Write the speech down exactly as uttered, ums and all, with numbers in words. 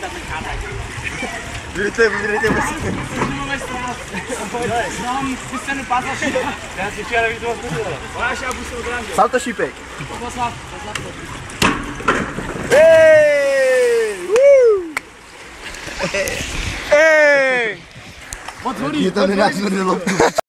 Vire-te, vire-te, mas... Nu mai stras. Nu am pus să nu pasă așa. Te-am zis ce era viitor cu ăla. Bă, așa a pus-o grande. Saltă și pe. Poți la, poți la tot. Hey! Woo! Hey! Mă, Tori! E tot de neațul de loc.